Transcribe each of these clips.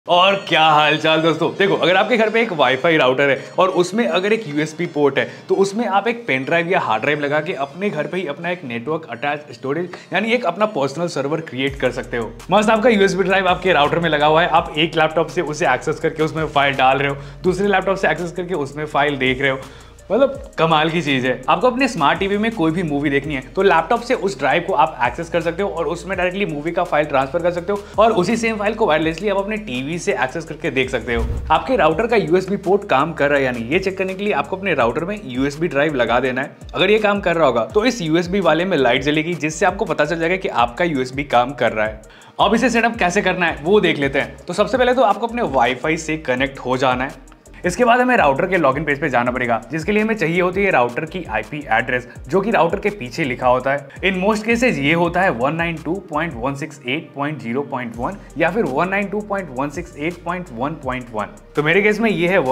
और क्या हालचाल दोस्तों। देखो, अगर आपके घर पे एक वाईफाई राउटर है और उसमें अगर एक यूएसबी पोर्ट है तो उसमें आप एक पेन ड्राइव या हार्ड ड्राइव लगा के अपने घर पे ही अपना एक नेटवर्क अटैच स्टोरेज यानी एक अपना पर्सनल सर्वर क्रिएट कर सकते हो। मस्त आपका यूएसबी ड्राइव आपके राउटर में लगा हुआ है, आप एक लैपटॉप से उसे एक्सेस करके उसमें फाइल डाल रहे हो, दूसरे लैपटॉप से एक्सेस करके उसमें फाइल देख रहे हो। मतलब कमाल की चीज है। आपको अपने स्मार्ट टीवी में कोई भी मूवी देखनी है तो लैपटॉप से उस ड्राइव को आप एक्सेस कर सकते हो और उसमें डायरेक्टली मूवी का फाइल ट्रांसफर कर सकते हो और उसी सेम फाइल को वायरलेसली आप अपने टीवी से एक्सेस करके देख सकते हो। आपके राउटर का यूएसबी पोर्ट काम कर रहा है या नहीं, ये चेक करने के लिए आपको अपने राउटर में यूएसबी ड्राइव लगा देना है। अगर ये काम कर रहा होगा तो इस यूएसबी वाले में लाइट जलेगी जिससे आपको पता चल जाएगा कि आपका यूएसबी काम कर रहा है। अब इसे सेटअप कैसे करना है वो देख लेते हैं। तो सबसे पहले तो आपको अपने वाईफाई से कनेक्ट हो जाना है। इसके बाद हमें राउटर के लॉगिन पेज पे जाना पड़ेगा, जिसके लिए हमें चाहिए होती है राउटर की आईपी एड्रेस जो कि राउटर के पीछे लिखा होता है। इन मोस्ट केसेस ये होता है 192.168.0.1 या फिर 192.168.1.1। तो मेरे केस में ये है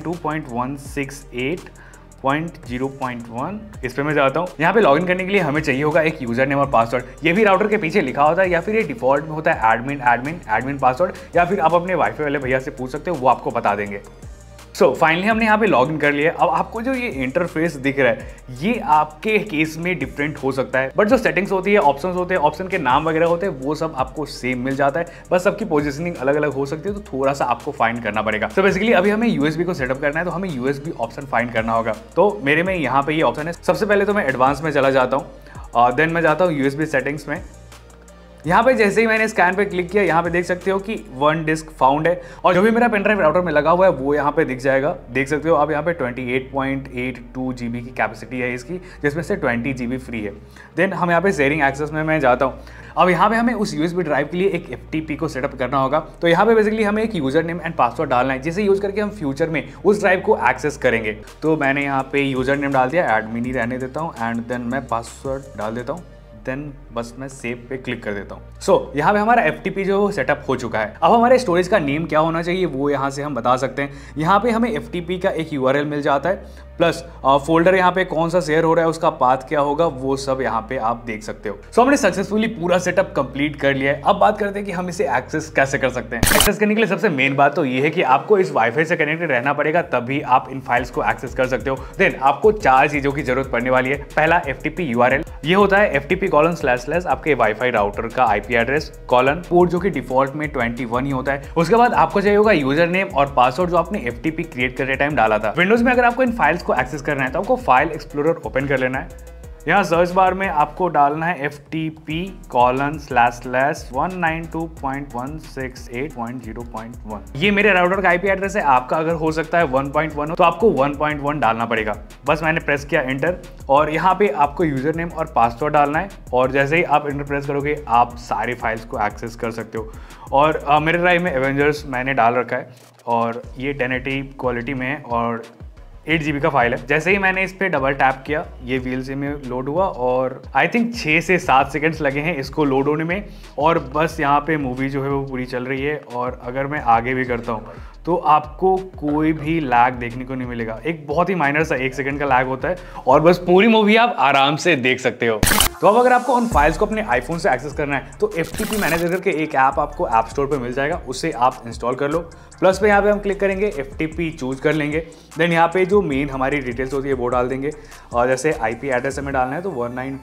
192.168.0.1। इस पे मैं जाता हूँ। यहाँ पे लॉगिन करने के लिए हमें चाहिए होगा एक यूजर नेम और पासवर्ड। ये भी राउटर के पीछे लिखा होता है या फिर ये डिफॉल्ट में होता है एडमिन पासवर्ड, या फिर आप अपने वाईफाई वाले भैया से पूछ सकते हो, वो आपको बता देंगे। फाइनली हमने यहाँ पे लॉगिन कर लिया। अब आपको जो ये इंटरफेस दिख रहा है ये आपके केस में डिफरेंट हो सकता है, बट जो सेटिंग्स होती है, ऑप्शंस होते हैं, ऑप्शन के नाम वगैरह होते हैं, वो सब आपको सेम मिल जाता है। बस सबकी पोजीशनिंग अलग अलग हो सकती है, तो थोड़ा सा आपको फाइंड करना पड़ेगा। तो बेसिकली अभी हमें यूएसबी को सेटअप करना है तो हमें यूएसबी ऑप्शन फाइंड करना होगा। तो मेरे में यहाँ पे ये ऑप्शन है। सबसे पहले तो मैं एडवांस में चला जाता हूँ और देन मैं जाता हूँ यूएसबी सेटिंग्स में। यहाँ पे जैसे ही मैंने स्कैन पे क्लिक किया, यहाँ पे देख सकते हो कि 1 डिस्क फाउंड है और जो भी मेरा पेनड्राइव राउटर में लगा हुआ है वो यहाँ पे दिख जाएगा। देख सकते हो आप यहाँ पे 28.82 GB की कैपेसिटी है इसकी, जिसमें से 20 GB फ्री है। देन हम यहाँ पे शेयरिंग एक्सेस में मैं जाता हूँ। अब यहाँ पे हमें उस यूएसबी ड्राइव के लिए एक FTP को सेटअप करना होगा। तो यहाँ पे बेसिकली हमें एक यूजर नेम एंड पासवर्ड डालना है, जिसे यूज करके हम फ्यूचर में उस ड्राइव को एक्सेस करेंगे। तो मैंने यहाँ पे यूजर नेम डाल दिया, एडमिन ही रहने देता हूँ, एंड देन मैं पासवर्ड डाल देता हूँ। देन बस मैं सेव पे क्लिक कर देता हूँ। यहाँ पे हमारा FTP जो सेटअप हो चुका है। अब हमारे स्टोरेज का नेम क्या होना चाहिए वो यहाँ से हम बता सकते हैं। यहाँ पे हमें FTP का एक URL मिल जाता है, प्लस फोल्डर यहाँ पे कौन सा शेयर हो रहा है, उसका पाथ क्या होगा, वो सब यहाँ पे आप देख सकते हो। हमने सक्सेसफुली पूरा सेटअप कंप्लीट कर लिया है। अब बात करते हैं कि हम इसे एक्सेस कैसे कर सकते हैं। एक्सेस करने के लिए सबसे मेन बात तो ये है कि आपको इस वाईफाई से कनेक्टेड रहना पड़ेगा, तभी आप इन फाइल्स को एक्सेस कर सकते हो। देन आपको 4 चीजों की जरूरत पड़ने वाली है। पहला FTP URL, ये होता है FTP:// आपके वाईफाई राउटर का आईपी एड्रेस, कॉलन पोर्ट जो कि डिफॉल्ट में 21 ही होता है। उसके बाद आपको चाहिए होगा यूजर नेम और पासवर्ड जो आपने FTP क्रिएट करते टाइम डाला था। विंडोज में अगर आपको इन फाइल्स को एक्सेस करना है तो आपको फाइल एक्सप्लोरर ओपन कर लेना है। यहाँ सर्च बार में आपको डालना है FTP://192.168.0.1। ये मेरे राउटर का आईपी एड्रेस है। आपका अगर हो सकता है 1.1 हो तो आपको 1.1 डालना पड़ेगा। बस मैंने प्रेस किया एंटर और यहाँ पे आपको यूजर नेम और पासवर्ड डालना है और जैसे ही आप एंटर प्रेस करोगे आप सारे फाइल्स को एक्सेस कर सकते हो। और मेरे ड्राइव में एवेंजर्स मैंने डाल रखा है और ये 1080 क्वालिटी में है और 8 GB का फाइल है। जैसे ही मैंने इस पर डबल टैप किया ये VLC में लोड हुआ और आई थिंक 6 से 7 सेकंड्स लगे हैं इसको लोड होने में। और बस यहाँ पे मूवी जो है वो पूरी चल रही है। और अगर मैं आगे भी करता हूँ तो आपको कोई भी लैग देखने को नहीं मिलेगा। एक बहुत ही माइनर सा 1 सेकंड का लैग होता है और बस पूरी मूवी आप आराम से देख सकते हो। तो अब अगर आपको उन फाइल्स को अपने आईफोन से एक्सेस करना है तो FTP मैनेजर करके एक ऐप आपको ऐप स्टोर पे मिल जाएगा, उससे आप इंस्टॉल कर लो। प्लस पे यहाँ पे हम क्लिक करेंगे, FTP चूज कर लेंगे। देन यहाँ पे जो मेन हमारी डिटेल्स होती है वो डाल देंगे और जैसे आईपी एड्रेस हमें डालना है तो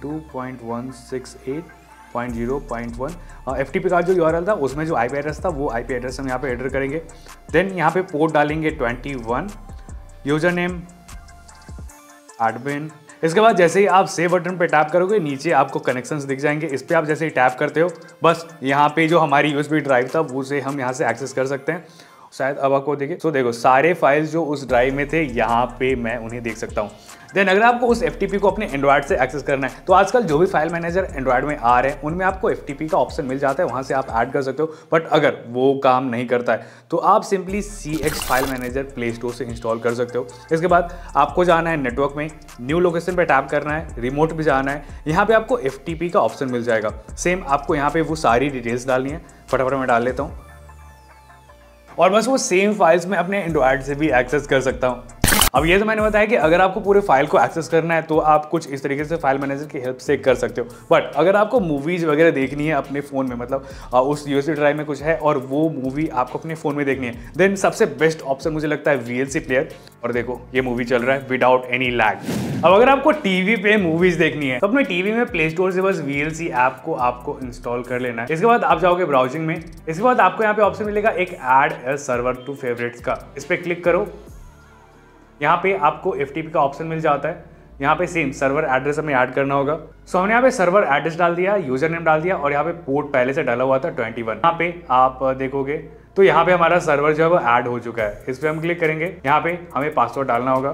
192.168.0.1। FTP का जो URL था उसमें जो आईपी एड्रेस था वो आईपी एड्रेस हम यहाँ पे एंटर करेंगे। देन यहाँ पे पोर्ट डालेंगे 21, यूजर नेम एडमिन। इसके बाद जैसे ही आप सेव बटन पे टैप करोगे नीचे आपको कनेक्शंस दिख जाएंगे। इस पे आप जैसे ही टैप करते हो बस यहाँ पे जो हमारी यूएसबी ड्राइव था वो से हम यहाँ से एक्सेस कर सकते हैं। शायद अब आपको देखे तो देखो सारे फाइल्स जो उस ड्राइव में थे यहाँ पे मैं उन्हें देख सकता हूँ। देन अगर आपको उस FTP को अपने एंड्रॉयड से एक्सेस करना है तो आजकल जो भी फाइल मैनेजर एंड्रॉयड में आ रहे हैं उनमें आपको FTP का ऑप्शन मिल जाता है, वहाँ से आप ऐड कर सकते हो। बट अगर वो काम नहीं करता है तो आप simply CX file manager Play Store से इंस्टॉल कर सकते हो। इसके बाद आपको जाना है नेटवर्क में, न्यू लोकेशन पे टैप करना है, रिमोट भी जाना है। यहाँ पे आपको FTP का ऑप्शन मिल जाएगा। सेम आपको यहाँ पे वो सारी डिटेल्स डालनी है। फटाफट मैं डाल लेता हूँ और बस वो सेम फाइल्स में अपने एंड्रॉयड से भी एक्सेस कर सकता हूँ। अब ये तो मैंने बताया कि अगर आपको पूरे फाइल को एक्सेस करना है तो आप कुछ इस तरीके से फाइल मैनेजर की हेल्प से कर सकते हो। बट अगर आपको मूवीज वगैरह देखनी है अपने फ़ोन में, मतलब उस यूएसबी ड्राइव में कुछ है और वो मूवी आपको अपने फ़ोन में देखनी है, देन सबसे बेस्ट ऑप्शन मुझे लगता है VLC प्लेयर। और देखो ये मूवी चल रहा है विदाउट एनी लैग। अब अगर आपको टीवी पे मूवीज देखनी है तो अपने टीवी में प्ले स्टोर से बस VLC ऐप को आपको इंस्टॉल कर लेना है। इसके बाद आप जाओगे ब्राउजिंग में, इसके बाद आपको यहाँ पे ऑप्शन मिलेगा एक add a server to favourites का, इस पर क्लिक करो। यहाँ पे आपको FTP का ऑप्शन मिल जाता है। यहाँ पे सेम सर्वर एड्रेस हमें ऐड करना होगा। सो हमने यहाँ पे सर्वर एड्रेस डाल दिया, यूजर नेम डाल दिया और यहाँ पे पोर्ट पहले से डाला हुआ था 21। यहाँ पे आप देखोगे तो यहाँ पे हमारा सर्वर जो है वो ऐड हो चुका है। इस पर हम क्लिक करेंगे, यहाँ पे हमें पासवर्ड डालना होगा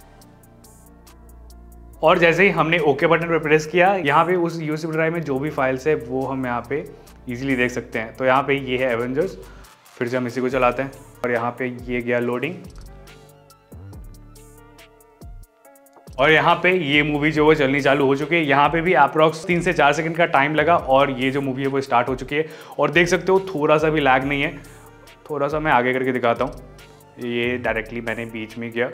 और जैसे ही हमने ओके बटन पर प्रेस किया, यहाँ पे उस यूएसबी ड्राइव में जो भी फाइल्स है वो हम यहाँ पे इजीली देख सकते हैं। तो यहाँ पे ये है एवेंजर्स, फिर से हम इसी को चलाते हैं और यहाँ पे ये गया लोडिंग और यहाँ पे ये मूवी जो वो चलनी चालू हो चुकी है। यहाँ पे भी अप्रॉक्स 3 से 4 सेकंड का टाइम लगा और ये जो मूवी है वो स्टार्ट हो चुकी है। और देख सकते हो थोड़ा सा भी लैग नहीं है। थोड़ा सा मैं आगे करके दिखाता हूँ, ये डायरेक्टली मैंने बीच में किया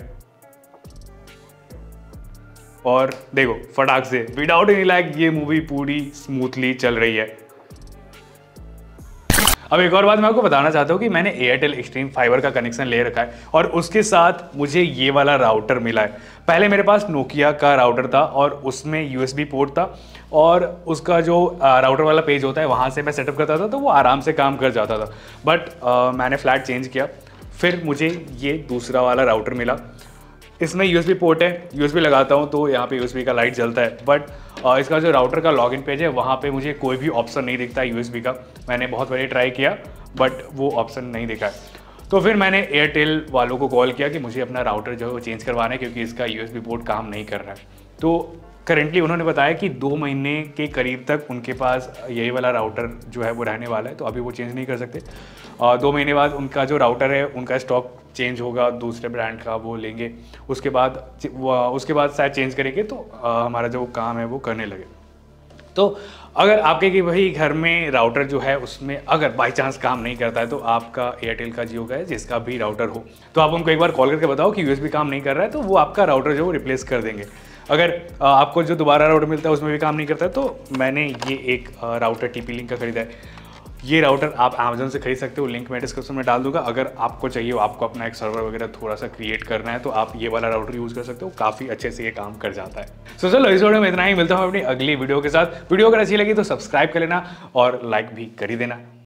और देखो फटाक से विदाउट एनी लैग ये मूवी पूरी स्मूथली चल रही है। अब एक और बात मैं आपको बताना चाहता हूँ कि मैंने एयरटेल एक्सट्रीम फाइबर का कनेक्शन ले रखा है और उसके साथ मुझे ये वाला राउटर मिला है। पहले मेरे पास नोकिया का राउटर था और उसमें USB पोर्ट था और उसका जो राउटर वाला पेज होता है वहाँ से मैं सेटअप करता था तो वो आराम से काम कर जाता था। बट मैंने फ्लैट चेंज किया, फिर मुझे ये दूसरा वाला राउटर मिला। इसमें USB पोर्ट है, USB लगाता हूँ तो यहाँ पे USB का लाइट जलता है। बट इसका जो राउटर का लॉगिन पेज है वहाँ पे मुझे कोई भी ऑप्शन नहीं दिखता है USB का। मैंने बहुत बार ट्राई किया बट वो ऑप्शन नहीं दिखा है। तो फिर मैंने एयरटेल वालों को कॉल किया कि मुझे अपना राउटर जो है वो चेंज करवाना है क्योंकि इसका USB पोर्ट काम नहीं कर रहा है। तो करेंटली उन्होंने बताया कि 2 महीने के करीब तक उनके पास यही वाला राउटर जो है वो रहने वाला है, तो अभी वो चेंज नहीं कर सकते। 2 महीने बाद उनका जो राउटर है उनका स्टॉक चेंज होगा, दूसरे ब्रांड का वो लेंगे, उसके बाद शायद चेंज करेंगे तो हमारा जो काम है वो करने लगे। तो अगर आपके कि भाई घर में राउटर जो है उसमें अगर बाई चांस काम नहीं करता है तो आपका एयरटेल का, जियो का है, जिसका भी राउटर हो, तो आप उनको एक बार कॉल करके बताओ कि USB काम नहीं कर रहा है तो वो आपका राउटर जो है वो रिप्लेस कर देंगे। अगर आपको जो दोबारा राउटर मिलता है उसमें भी काम नहीं करता है तो मैंने ये एक राउटर TP-Link का खरीदा है। ये राउटर आप Amazon से खरीद सकते हो, लिंक मैं डिस्क्रिप्शन में डाल दूंगा। अगर आपको चाहिए हो, आपको अपना एक सर्वर वगैरह थोड़ा सा क्रिएट करना है तो आप ये वाला राउटर यूज़ कर सकते हो, काफ़ी अच्छे से ये काम कर जाता है। सो चलो इस वीडियो में इतना ही, मिलता हूँ अपनी अगली वीडियो के साथ। वीडियो अगर अच्छी लगी तो सब्सक्राइब कर लेना और लाइक भी कर ही देना।